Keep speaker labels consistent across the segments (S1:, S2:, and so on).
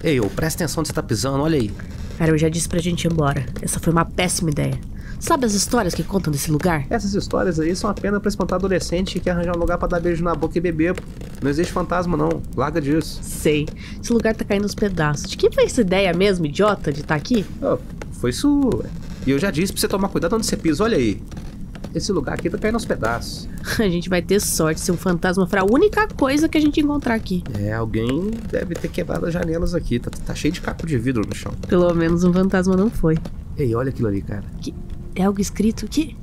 S1: Ei, ô, presta atenção onde você tá pisando, olha aí.
S2: Cara, eu já disse pra gente ir embora. Essa foi uma péssima ideia. Sabe as histórias que contam desse lugar?
S1: Essas histórias aí são apenas pra espantar adolescente que quer arranjar um lugar pra dar beijo na boca e beber, pô. Não existe fantasma, não. Larga disso.
S2: Sei. Esse lugar tá caindo aos pedaços. De quem foi essa ideia mesmo, idiota, de estar aqui?
S1: Oh, foi sua. E eu já disse pra você tomar cuidado onde você pisa, olha aí. Esse lugar aqui tá caindo aos pedaços.
S2: A gente vai ter sorte se um fantasma for a única coisa que a gente encontrar aqui.
S1: É, alguém deve ter quebrado as janelas aqui. Tá cheio de caco de vidro no chão.
S2: Pelo menos um fantasma não foi.
S1: Ei, olha aquilo ali, cara.
S2: É algo escrito aqui?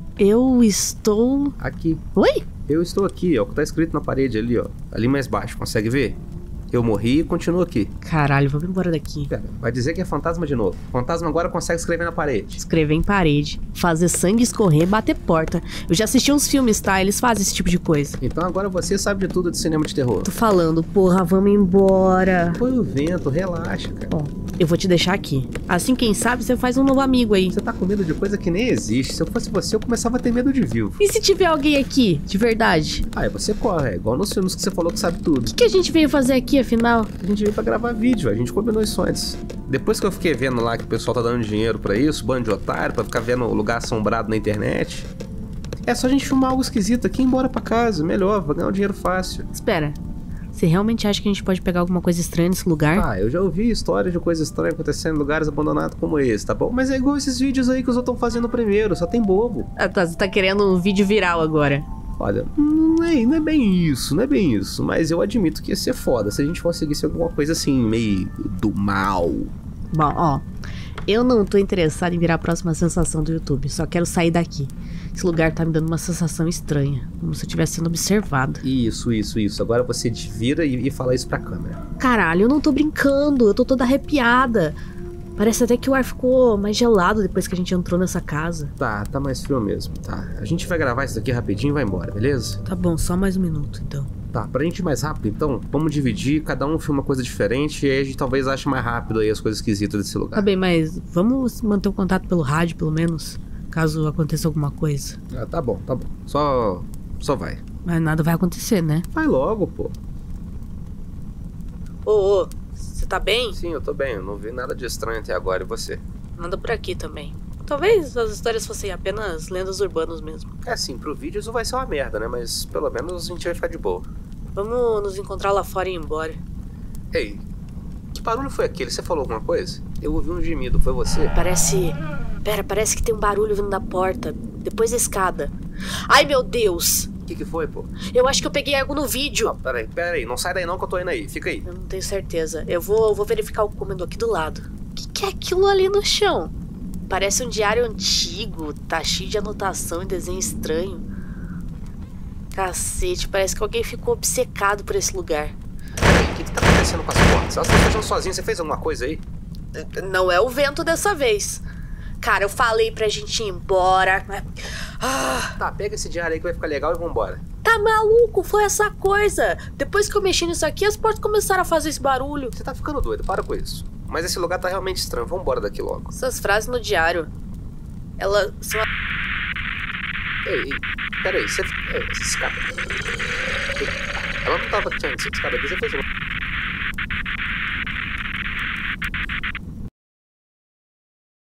S2: Eu estou...
S1: Aqui.
S2: Oi?
S1: Eu estou aqui, ó. O que tá escrito na parede ali, ó. Ali mais baixo, consegue ver? Eu morri e continuo aqui.
S2: Caralho, vamos embora daqui.
S1: Pera, vai dizer que é fantasma de novo. Fantasma agora consegue escrever na parede.
S2: Escrever em parede, fazer sangue escorrer, bater porta. Eu já assisti uns filmes, tá? Eles fazem esse tipo de coisa.
S1: Então agora você sabe de tudo de cinema de terror.
S2: Tô falando, porra, vamos embora.
S1: Foi o vento, relaxa, cara.
S2: Ó, eu vou te deixar aqui. Assim, quem sabe, você faz um novo amigo aí.
S1: Você tá com medo de coisa que nem existe. Se eu fosse você, eu começava a ter medo de vivo.
S2: E se tiver alguém aqui, de verdade?
S1: Aí você corre, é igual nos filmes que você falou que sabe tudo.
S2: O que a gente veio fazer aqui, afinal?
S1: A gente veio pra gravar vídeo, a gente combinou isso antes. Depois que eu fiquei vendo lá que o pessoal tá dando dinheiro pra isso, bando de otário, pra ficar vendo o lugar assombrado na internet, é só a gente filmar algo esquisito aqui e ir embora pra casa. Melhor, vai ganhar um dinheiro fácil.
S2: Espera, você realmente acha que a gente pode pegar alguma coisa estranha nesse lugar?
S1: Ah, eu já ouvi histórias de coisas estranhas acontecendo em lugares abandonados como esse, tá bom? Mas é igual esses vídeos aí que os outros estão fazendo primeiro, só tem bobo.
S2: Ah, tá, você tá querendo um vídeo viral agora.
S1: Olha, não é bem isso, não é bem isso. Mas eu admito que ia ser foda se a gente conseguisse alguma coisa assim, meio do mal.
S2: Bom, ó, eu não tô interessado em virar a próxima sensação do YouTube. Só quero sair daqui. Esse lugar tá me dando uma sensação estranha, como se eu estivesse sendo observado.
S1: Isso. Agora você vira e fala isso pra câmera.
S2: Caralho, eu não tô brincando, eu tô toda arrepiada. Parece até que o ar ficou mais gelado depois que a gente entrou nessa casa.
S1: Tá mais frio mesmo, tá. A gente vai gravar isso daqui rapidinho e vai embora, beleza?
S2: Tá bom, só mais um minuto, então.
S1: Tá, pra gente ir mais rápido, então, vamos dividir, cada um filma uma coisa diferente e aí a gente talvez ache mais rápido aí as coisas esquisitas desse lugar.
S2: Tá bem, mas vamos manter o contato pelo rádio, pelo menos, caso aconteça alguma coisa.
S1: Ah, tá bom. Só vai.
S2: Mas nada vai acontecer, né?
S1: Vai logo, pô.
S2: Ô, você tá bem?
S1: Sim, eu tô bem, eu não vi nada de estranho até agora, e você?
S2: Nada por aqui também. Talvez as histórias fossem apenas lendas urbanas mesmo.
S1: É assim, pro vídeo isso vai ser uma merda, né? Mas pelo menos a gente vai ficar de boa.
S2: Vamos nos encontrar lá fora e ir embora.
S1: Ei, que barulho foi aquele? Você falou alguma coisa? Eu ouvi um gemido, foi você?
S2: Parece que tem um barulho vindo da porta, depois da escada. Ai, meu Deus!
S1: O que foi, pô?
S2: Eu acho que eu peguei algo no vídeo.
S1: Não, peraí, não sai daí não que eu tô indo aí, fica aí.
S2: Eu não tenho certeza. Eu vou verificar o cômodo aqui do lado. O que é aquilo ali no chão? Parece um diário antigo, tá cheio de anotação e desenho estranho. Cacete, parece que alguém ficou obcecado por esse lugar.
S1: O que tá acontecendo com as portas? Elas estão fechando sozinhas, você fez alguma coisa aí?
S2: Não é o vento dessa vez. Cara, eu falei pra gente ir embora.
S1: Tá, pega esse diário aí que vai ficar legal e vambora.
S2: Tá maluco? Foi essa coisa. Depois que eu mexi nisso aqui, as portas começaram a fazer esse barulho.
S1: Você tá ficando doido, para com isso. Mas esse lugar tá realmente estranho, vambora daqui logo.
S2: Essas frases no diário, elas são...
S1: Ei, peraí, essa escada... Ela não tava aqui antes, essa escada aqui, você fez uma...